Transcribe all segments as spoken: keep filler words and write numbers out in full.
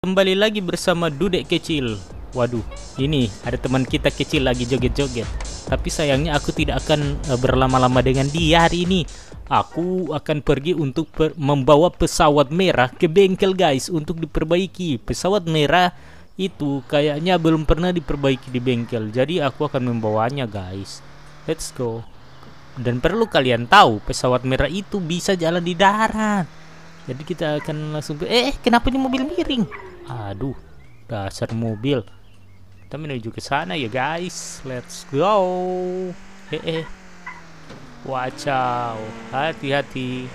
kembali lagi bersama Dudek Kecil. Waduh, ini ada teman kita kecil lagi joget-joget. Tapi sayangnya aku tidak akan uh, berlama-lama dengan dia hari ini. Aku akan pergi untuk per membawa pesawat merah ke bengkel guys untuk diperbaiki. Pesawat merah itu kayaknya belum pernah diperbaiki di bengkel. Jadi aku akan membawanya guys. Let's go. Dan perlu kalian tahu, pesawat merah itu bisa jalan di darat. Jadi kita akan langsung ke... Eh, kenapa ini mobil miring? Aduh, dasar mobil. Kita menuju ke sana ya guys. Let's go. Eh, eh. Wacau, hati-hati.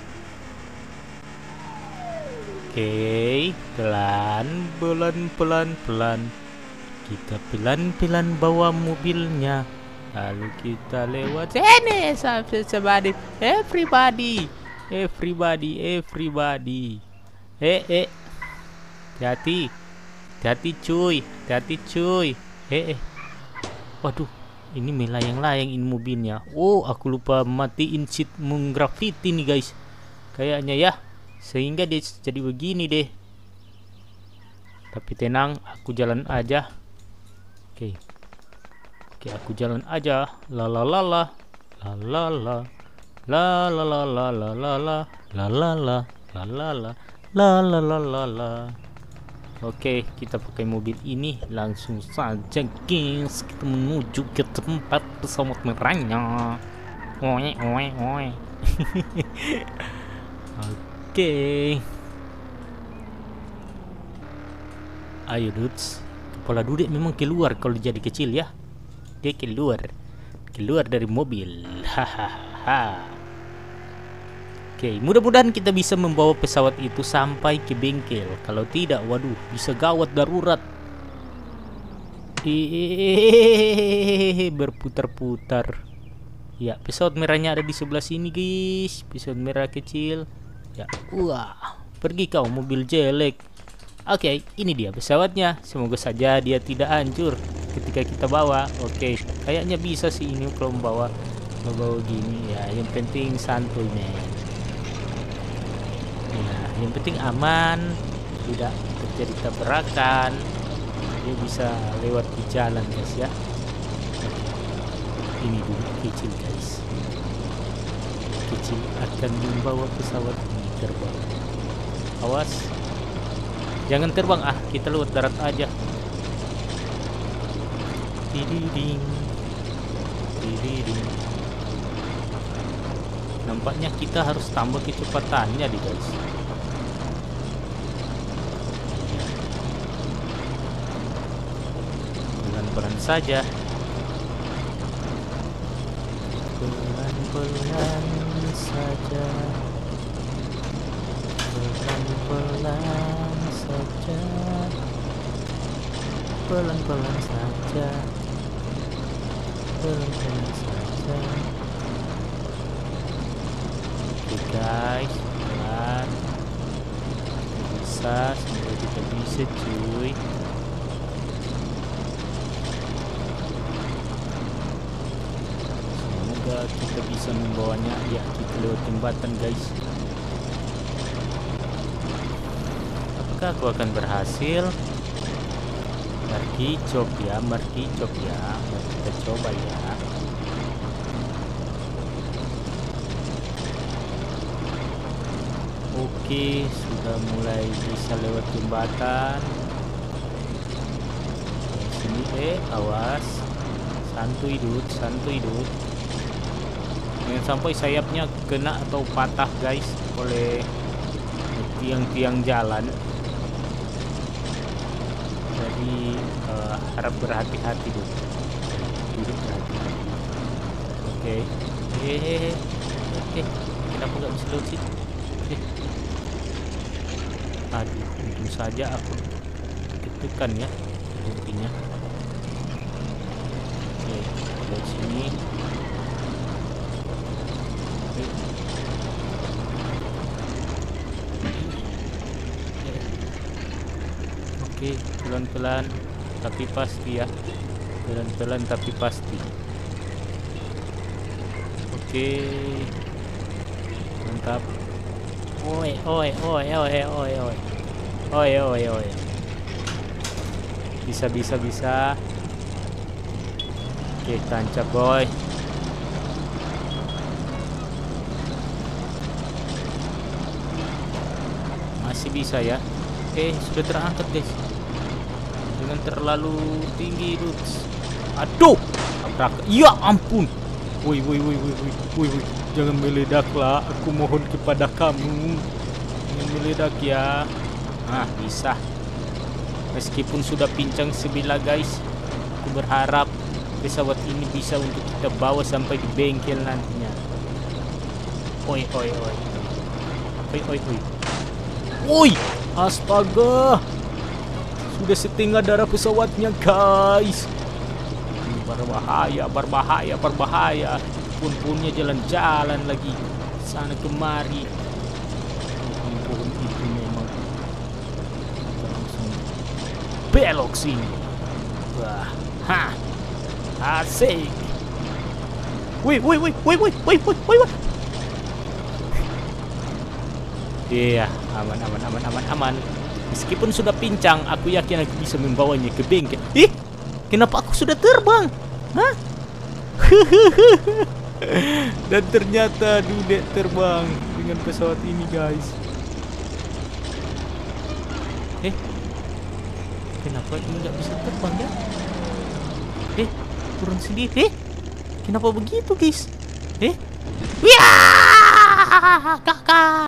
Oke, pelan, pelan, pelan, pelan. Kita pelan-pelan bawa mobilnya. Lalu kita lewat sini, somebody, everybody, everybody, everybody. Eh, eh, hati, hati cuy, hati cuy. Eh, eh, waduh, ini melayang-layang ini mobilnya. Oh, aku lupa matiin sheet menggrafiti nih guys. Kayaknya ya, sehingga dia jadi begini deh. Tapi tenang, aku jalan aja. Oke. Oke, aku jalan aja. La la la la. La la la. La la la la la la la. La la la. La la la. La la la la la. Oke, kita pakai mobil ini langsung saja guys. Kita menuju ke tempat pesawat merahnya. Oe oe oe. Oke. Ayo dudes. Kepala Dudek memang keluar kalau jadi kecil ya. Dia keluar, keluar dari mobil. Hahaha. Oke, mudah-mudahan kita bisa membawa pesawat itu sampai ke bengkel. Kalau tidak, waduh, bisa gawat darurat. Hehehe, berputar-putar. Ya, pesawat merahnya ada di sebelah sini, guys. Pesawat merah kecil. Ya, wah, pergi kau mobil jelek. Oke, ini dia pesawatnya. Semoga saja dia tidak hancur ketika kita bawa. Oke, kayaknya bisa sih ini kalau membawa membawa gini ya. Yang penting santuy men. Ya, yang penting aman, tidak terjadi tabrakan. Dia bisa lewat di jalan guys ya. Ini dulu kecil guys. Kecil akan membawa pesawat ini terbang. Awas. Jangan terbang ah, kita lewat darat aja. Dididing, dididing. Nampaknya kita harus tambah kecepatannya di guys. Pelan-pelan saja. Pelan-pelan saja. Pelan-pelan saja, pelan-pelan saja, pelan-pelan saja. Oke guys, pelan, bisa, semoga kita bisa cuy. Semoga kita bisa membawanya. Ya, kita lewat jembatan guys. Aku akan berhasil. Marki cop ya, marki cop ya. Mari kita coba ya. Oke, sudah mulai bisa lewat jembatan. Sini eh, awas. Santuy dud, santuy dud. Jangan sampai sayapnya kena atau patah guys oleh tiang-tiang jalan. Jadi uh, harap berhati-hati dulu. Duduk berhati-hati. Oke. Eh, oke. Kenapa nggak bisa lewat situ? Eh. Aduh, untung saja aku ketekan ya intinya. Oke, dari sini. Oke, pelan-pelan tapi pasti ya. Pelan-pelan tapi pasti. Oke. Mantap. Oi, oi, oi, oi, oi, oi. Oi, oi, oi. Bisa, bisa, bisa. Oke, tancap boy. Masih bisa ya. Eh, sudah terangkat guys. Dengan terlalu tinggi, Dudes. Aduh, tabrak. Ya ampun. Woi, woi, woi, woi, woi, woi, woi. Jangan meledaklah. Aku mohon kepada kamu. Jangan meledak ya. Nah, bisa. Meskipun sudah pincang sebelah guys, aku berharap pesawat ini bisa untuk kita bawa sampai di bengkel nantinya. Oi, oi, oi. Oi, oi, oi. Woi, astaga. Sudah setengah darah pesawatnya guys. Ini berbahaya, berbahaya, berbahaya. Pun-punnya jalan-jalan lagi sana kemari. Ampun, itu memang langsung belok sini. Wah, ha, asik. Woi, woi, woi, woi, woi, woi, woi, woi, woi. Iya, aman, aman, aman, aman, aman. Meskipun sudah pincang, aku yakin aku bisa membawanya ke bengkel. Ih, kenapa aku sudah terbang? Hah? Dan ternyata Dudek terbang dengan pesawat ini guys. Eh, kenapa ini nggak bisa terbang ya? Eh, turun sendiri. Eh, kenapa begitu guys? Eh, wah, kakak.